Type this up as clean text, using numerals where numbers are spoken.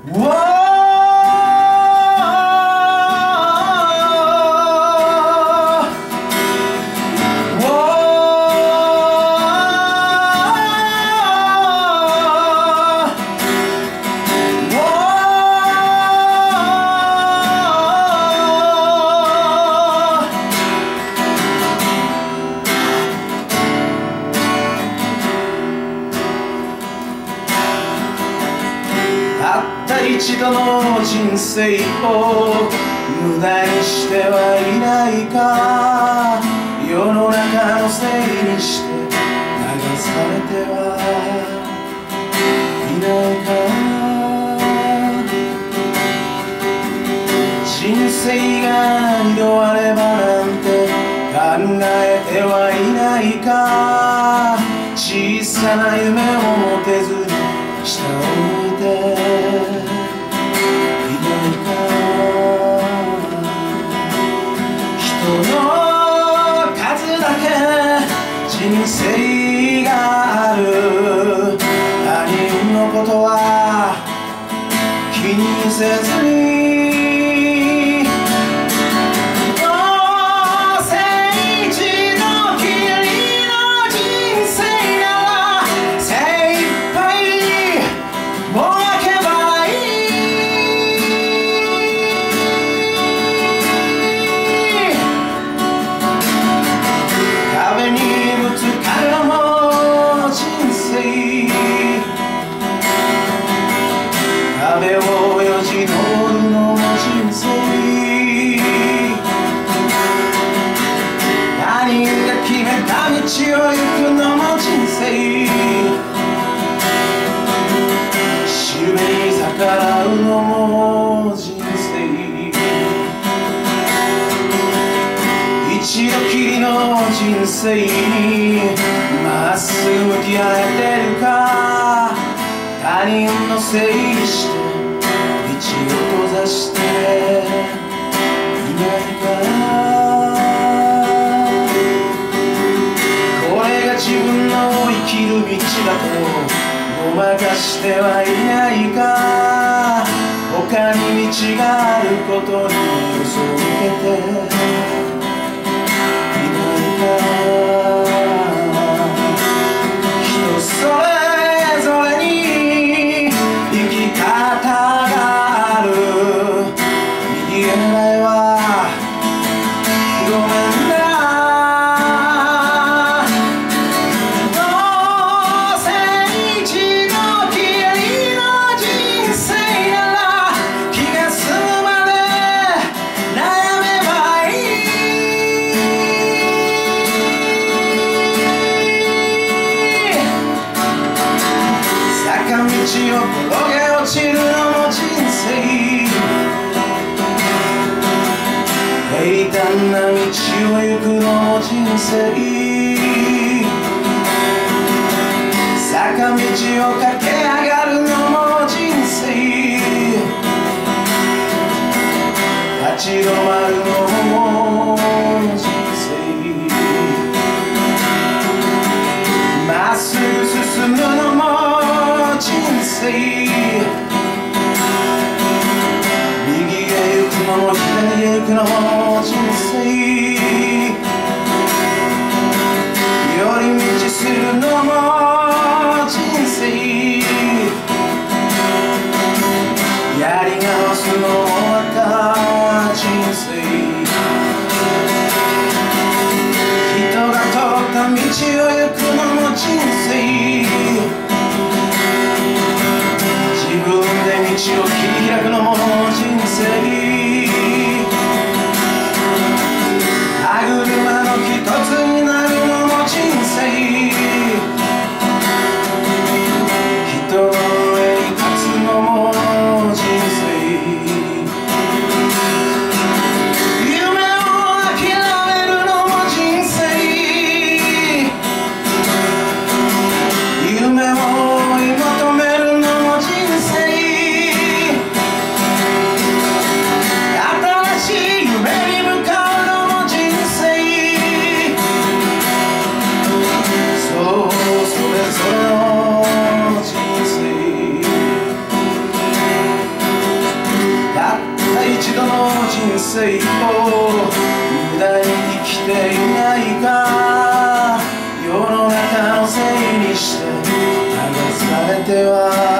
一度の人生を無駄にしてはいないか、世の中のせいにして流されてはいないか。人生が二度あればなんて考えてはいないか。小さな夢を持てずに下を向いて人生がある。他人のことは気にせずに、どうせ一度きりの人生なら精一杯もがけばいい。壁に壁をよじ登るのも人生。他人が決めた道を行くのも人生。夢に逆らうのも人生。一度きりの人生にまっすぐ向き合えてるか。他人のせいにして道を閉ざしていないか。これが自分の生きる道だとごまかしてはいないか。他に道があることに嘘をつけていないか。人それぞれに生き方がある。右へ前はごめんな。どうせ一度きりの人生なら気が済むまで悩めばいい。坂道を転げ落ちるのも人生。平坦な道を行くのも人生。坂道を駆け上がるのも人生。立ち止まるのも人生。まっすぐ進むのも人生。右へ行くのも左へ行くのも人生。寄り道するのも人生。やり直すのもまた人生。人が通った道を行くのも人生。自分で道を切り開くのも人生。歯車の一つになるのも人生。人の上に立つのも人生。夢を諦めるのも人生。夢を追い求めるのも人生。 生を無駄に生きていないか、世の中のせいにして流されては